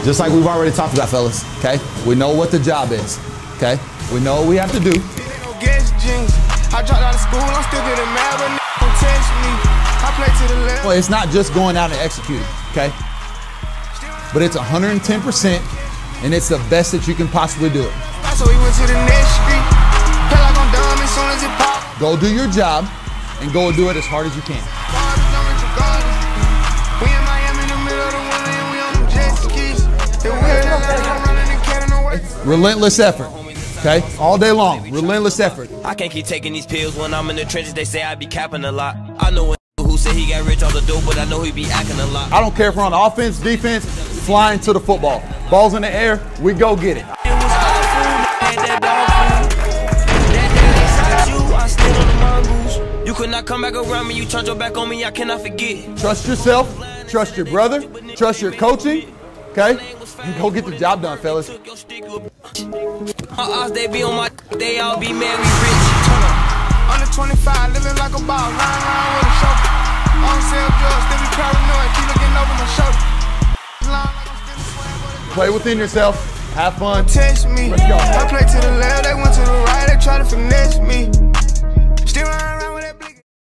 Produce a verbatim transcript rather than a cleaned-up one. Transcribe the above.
Just like we've already talked about, fellas, okay? We know what the job is, okay? We know what we have to do. I dropped out of school, I'm still getting mad, but don't test me. I play to the left. Well, it's not just going out and executing, okay? But it's one hundred ten percent, and it's the best that you can possibly do it. So we went to the next street. Feel like I'm dumb as soon as it popped. Go do your job, and go do it as hard as you can. We in Miami in the middle of the winter, and we on them jet skis. Relentless effort, okay? All day long, relentless effort. I can't keep taking these pills when I'm in the trenches. They say I be capping a lot. I know a who said he got rich off the dope, but I know he be acting a lot. I don't care if we're on offense, defense, flying to the football. Ball's in the air, we go get it. You could not come back around me, you turned your back on me, I cannot forget. Trust yourself, trust your brother, trust your coaching, okay? And go get the job done, fellas. My odds, they be on my, they all be married rich. Under twenty-five, living like a ball, lying around with a chauffeur. On sale drugs, still be paranoid, keep looking over my shoulder. Play within yourself, have fun. Test me. Let's go. I play to the left, they went to the right, they try to finesse me. Still